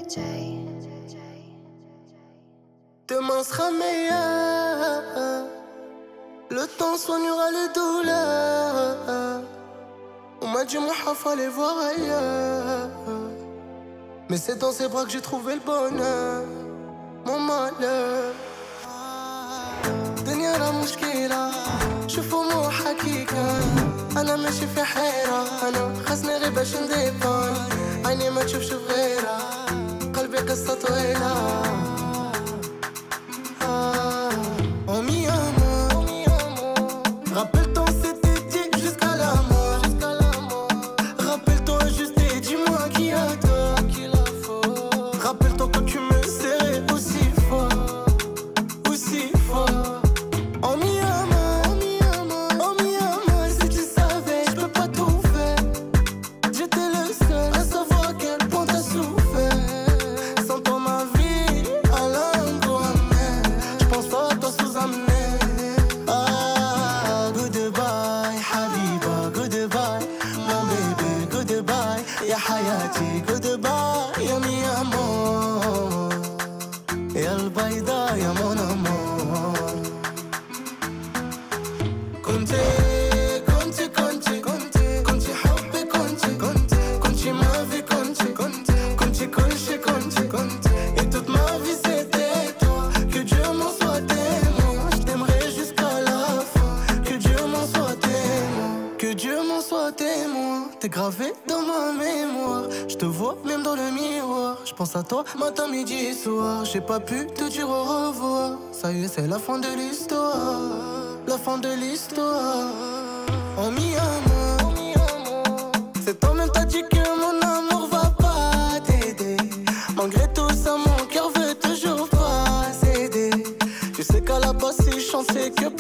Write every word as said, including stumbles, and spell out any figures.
Demain sera meilleur. Le temps soignera les douleurs. On m'a dit mon fallait voir ailleurs. Mais c'est dans ses bras que j'ai trouvé le bonheur. Mon malheur دنيا راه مشكلة شوفوا مو حكيكة أنا ماشي في حيرة أنا خاصني غير باش نديبان عيني ما تشوفش غيرها قلبي قصة طويلة Oh mi amour Rappelle-toi on s'était dit jusqu'à la mort Rappelle-toi juste et dis-moi qui a tort Rappelle-toi quand tu me serrais aussi fort Aussi fort Oh mi amour Oh mi amour si tu savais je peux pas tout faire J'étais le seul à savoir à quel point t'as souffert Sans toi ma vie à l'angoisse J'pense pas à toi sous-amener Ah goodbye Habiba goodbye Mon bébé goodbye Ya hayati goodbye Ya mi amour Ya البيضة يا mon amour كنتي كنتي كنتي كنتي كنتي حبي كنتي كنتي كنتي ما في كنتي كنتي كنتي كل شي كنتي كنتي Et toute ma vie c'était toi Que Dieu m'en soit témoin Je t'aimerai jusqu'à la fin Que Dieu m'en soit témoin Que Dieu m'en soit témoin T'es gravé dans ma mémoire Je te vois même dans le miroir Je pense à toi matin, midi, soir J'ai pas pu te dire au revoir Ça y est c'est la fin de l'histoire La fin de l'histoire Oh mi amour C'est toi-même t'as dit que mon amour va pas t'aider Malgré tout ça mon cœur veut toujours pas céder Tu sais qu'elle a pas si chance et que